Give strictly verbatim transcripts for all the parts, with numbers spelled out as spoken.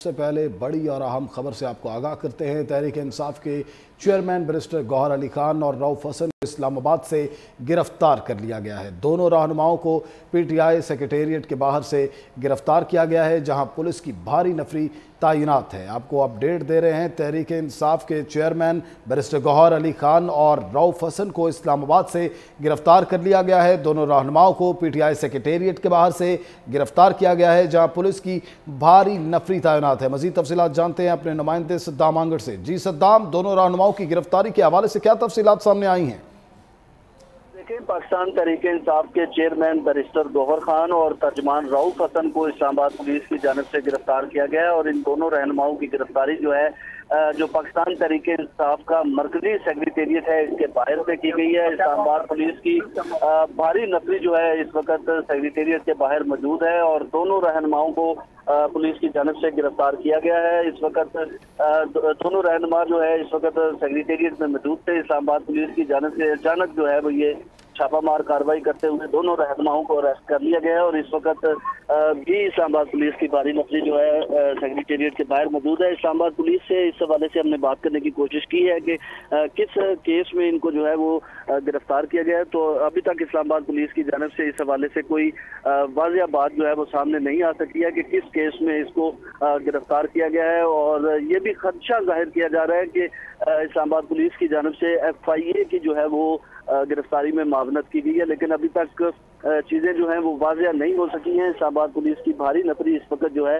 سے پہلے بڑی اور اہم خبر سے آپ کو آگاہ کرتے ہیں۔ تحریک انصاف کے چیئرمین بیرسٹر گوہر علی خان اور رؤف حسن اسلام آباد سے گرفتار کر لیا گیا ہے۔ دونوں رہنماؤں کو پی ٹی آئی سیکریٹریٹ کے باہر سے گرفتار کیا گیا ہے، جہاں پولیس کی بھاری نفری تعینات ہے۔ آپ کو اپڈیٹ دے رہے ہیں، تحریک انصاف کے چیئرمین بیرسٹر گوہر علی خان اور رؤف حسن کو اسلام آباد سے گرفتار کر لیا گیا ہے۔ دونوں رہنماؤں کو پی ٹی آئی سیکریٹریٹ کے باہر سے گرفتار کیا گیا ہے، جہاں پولیس کی بھاری نفری تعینات ہے۔ مزید تفصیلات جانتے ہیں اپنے نمائندے صدام آنگڑ سے۔ جی صدام، دونوں رہنماؤں کی گرفتاری کے حوالے سے کیا تفصیلات سامنے آئی ہیں؟ دیکھیں، پاکستان تحریک انصاف کے چیئرمین بیرسٹر گوہر خان اور ترجمان رؤف حسن کو اسلام آباد پولیس کی جانب سے گرفتار کیا گیا ہے، اور ان دونوں رہنماؤں کی گرفتاری جو ہے جو پاکستان تحریک انصاف کا مرکزی سیکریٹریٹ ہے اس کے باہر سے کی گئی ہے۔ اسلام آباد پولیس کی بھاری نفری جو ہے اس وقت سیکریٹریٹ کے باہر موجود ہے، اور دونوں رہنماؤں کو پولیس کی جانب سے گرفتار کیا گیا ہے۔ اس وقت دونوں رہنما جو ہے اس وقت سیکریٹریٹ میں موجود تھے۔ اسلام آباد پولیس کی جانب سے اچانک جو ہے وہ یہ چھاپا مار کارروائی کرتے ہوئے دونوں رہنماؤں کو اریسٹ کر لیا گیا ہے، اور اس وقت بھی اسلام آباد پولیس کی بھاری نفری جو ہے سیکریٹریٹ کے باہر موجود ہے۔ اسلام آباد پولیس سے اس حوالے سے ہم نے بات کرنے کی کوشش کی ہے کہ کس کیس میں ان کو جو ہے وہ گرفتار کیا گیا ہے، تو ابھی تک اسلام آباد پولیس کی جانب سے اس حوالے سے کوئی واضح بات جو ہے وہ سامنے نہیں آ سکی ہے کہ کس کیس میں اس کو گرفتار کیا گیا ہے، اور یہ بھی خدشہ ظاہر کیا جا رہا ہے کہ اسلام آباد پولیس کی جانب سے ایف آئی اے کی جو ہے وہ گرفتاری میں معاونت کی گئی ہے، لیکن ابھی تک چیزیں جو ہیں وہ واضح نہیں ہو سکی ہیں۔ اسلام آباد پولیس کی بھاری نفری اس وقت جو ہے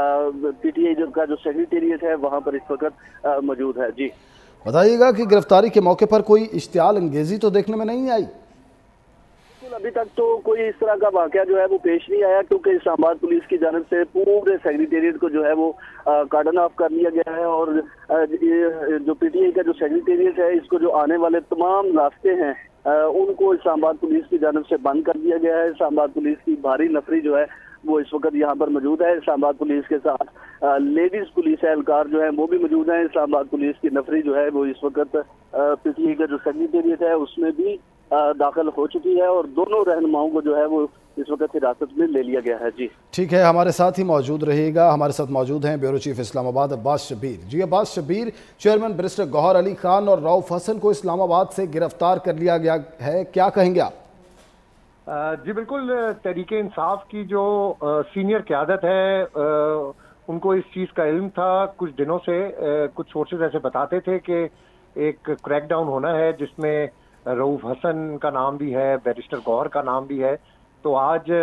پی ٹی آئی کا جو سیکریٹریٹ ہے وہاں پر اس وقت موجود ہے۔ جی بتائیے گا کہ گرفتاری کے موقع پر کوئی اشتعال انگیزی تو دیکھنے میں نہیں آئی؟ ابھی تک تو کوئی اس طرح کا واقعہ جو ہے وہ پیش نہیں آیا، کیونکہ اسلام آباد پولیس کی جانب سے پورے سیکریٹریٹ کو جو ہے وہ کارڈن آف کر لیا گیا ہے، اور جو پی ٹی آئی کا جو سیکریٹریٹ ہے اس کو جو آنے والے تمام راستے ہیں ان کو اسلام آباد پولیس کی جانب سے بند کر دیا گیا ہے۔ اسلام آباد پولیس کی بھاری نفری جو ہے وہ اس وقت یہاں پر موجود ہے۔ اسلام آباد پولیس کے ساتھ لیڈیز پولیس اہلکار جو ہیں وہ بھی موجود ہیں۔ اسلام آباد پولیس کی نفری جو ہے وہ اس وقت پی ٹی آئی کا جو سیکریٹریٹ ہے اس میں بھی داخل ہو چکی ہے، اور دونوں رہنماؤں کو جو ہے وہ اس وقت حراست میں لے لیا گیا ہے۔ جی ٹھیک ہے، ہمارے ساتھ ہی موجود رہے گا۔ ہمارے ساتھ موجود ہیں bureau chief Islamabad Abbas Shabbir. جی عباس شبیر، چیئرمین بیرسٹر گوہر علی خان اور رؤف حسن کو اسلام آباد سے گرفتار کر لیا گیا ہے، کیا کہیں گے آپ؟ جی بالکل، تحریک انصاف کی جو سینئر قیادت ہے ان کو اس چیز کا علم تھا۔ کچھ دنوں سے کچھ سورسز ایسے بتاتے تھے کہ ایک کریک ڈاؤن ہونا ہے جس میں رؤف حسن کا نام بھی ہے، بیرسٹر گوہر کا نام بھی ہے۔ تو آج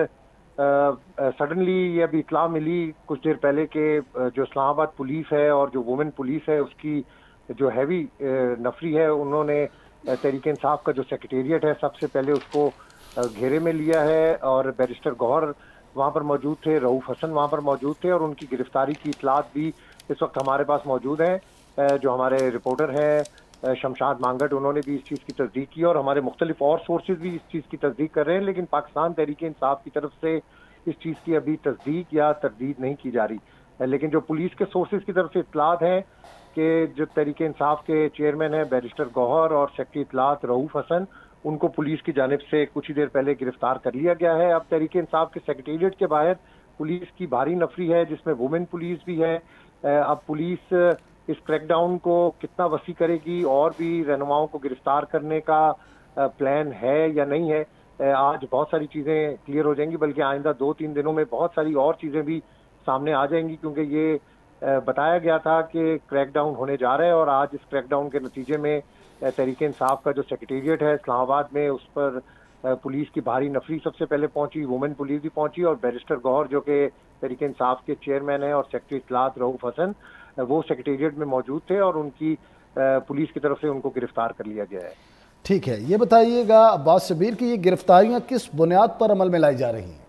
سڈنلی یہ ابھی اطلاع ملی کچھ دیر پہلے کہ جو اسلام آباد پولیس ہے اور جو وومن پولیس ہے اس کی جو ہیوی نفری ہے، انہوں نے تحریک انصاف کا جو سیکریٹریٹ ہے سب سے پہلے اس کو گھیرے میں لیا ہے، اور بیرسٹر گوہر وہاں پر موجود تھے، رؤف حسن وہاں پر موجود تھے، اور ان کی گرفتاری کی اطلاعات بھی اس وقت ہمارے پاس موجود ہیں۔ جو ہمارے رپورٹر ہیں شمشاد مانگٹ، انہوں نے بھی اس چیز کی تصدیق کی، اور ہمارے مختلف اور سورسز بھی اس چیز کی تصدیق کر رہے ہیں، لیکن پاکستان تحریک انصاف کی طرف سے اس چیز کی ابھی تصدیق یا تردید نہیں کی جا رہی۔ لیکن جو پولیس کے سورسز کی طرف سے اطلاعات ہیں کہ جو تحریک انصاف کے چیئرمین ہیں بیرسٹر گوہر اور سیکرٹری اطلاعات رؤف حسن، ان کو پولیس کی جانب سے کچھ ہی دیر پہلے گرفتار کر لیا گیا ہے۔ اب تحریک انصاف کے سیکریٹریٹ کے باہر پولیس کی بھاری نفری ہے جس میں وومن پولیس بھی ہے۔ اب پولیس اس کریک ڈاؤن کو کتنا وسیع کرے گی، اور بھی رہنماؤں کو گرفتار کرنے کا پلان ہے یا نہیں ہے، آج بہت ساری چیزیں کلیئر ہو جائیں گی، بلکہ آئندہ دو تین دنوں میں بہت ساری اور چیزیں بھی سامنے آ جائیں گی، کیونکہ یہ بتایا گیا تھا کہ کریک ڈاؤن ہونے جا رہا ہے، اور آج اس کریک ڈاؤن کے نتیجے میں تحریک انصاف کا جو سیکریٹریٹ ہے اسلام آباد میں اس پر پولیس کی بھاری نفری سب سے پہلے پہنچی، وومن پولیس بھی پہنچی، اور بیرسٹر گوہر جو کہ تحریک انصاف کے چیئرمین ہیں اور سیکرٹری اطلاعات رؤف حسن وہ سیکریٹریٹ میں موجود تھے، اور ان کی پولیس کی طرف سے ان کو گرفتار کر لیا گیا ہے۔ ٹھیک ہے، یہ بتائیے گا عباس شبیر کہ یہ گرفتاریاں کس بنیاد پر عمل میں لائی جا رہی ہیں؟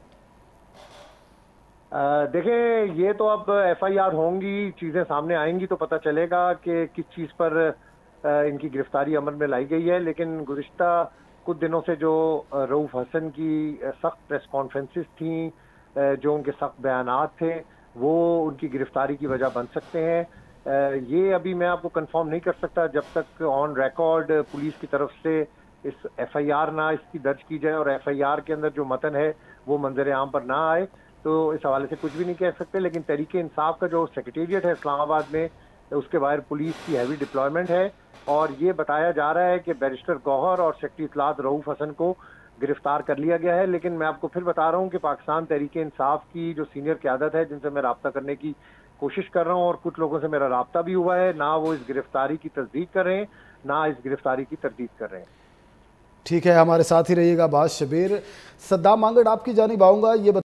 دیکھیں، یہ تو اب ایف آئی آر ہوں گی، چیزیں سامنے آئیں گی تو پتہ چلے گا کہ کس چیز پر ان کی گرفتاری عمل میں لائی گئی ہے، لیکن گزشتہ کچھ دنوں سے جو رؤف حسن کی سخت پریس کانفرنسز تھیں، جو ان کے سخت بیانات تھے، وہ ان کی گرفتاری کی وجہ بن سکتے ہیں۔ یہ ابھی میں آپ کو کنفرم نہیں کر سکتا جب تک آن ریکارڈ پولیس کی طرف سے اس ایف آئی آر نہ اس کی درج کی جائے اور ایف آئی آر کے اندر جو متن ہے وہ منظر عام پر نہ آئے، تو اس حوالے سے کچھ بھی نہیں کہہ سکتے. لیکن تحریک انصاف کا جو سیکریٹریٹ ہے اسلام آباد میں, اس کے باہر پولیس کی ہیوی ڈپلائمنٹ ہے, اور یہ بتایا جا رہا ہے کہ بیرسٹر گوہر اور سیکرٹری اطلاعات رؤوف حسن کو گرفتار کر لیا گیا ہے. لیکن میں آپ کو پھر بتا رہا ہوں کہ پاکستان تحریک انصاف کی جو سینئر قیادت ہے, جن سے میں رابطہ کرنے کی کوشش کر رہا ہوں, اور کچھ لوگوں سے میرا رابطہ بھی ہوا ہے, نہ وہ اس گرفتاری کی تصدیق کر رہے ہیں, نہ اس گرفتاری کی تردید کر رہے ہیں. ٹھیک ہے, ہمارے ساتھ ہی رہیے گا. باز شبیر. صدام مانگڑ, آپ کی جانب آؤں گا. یہ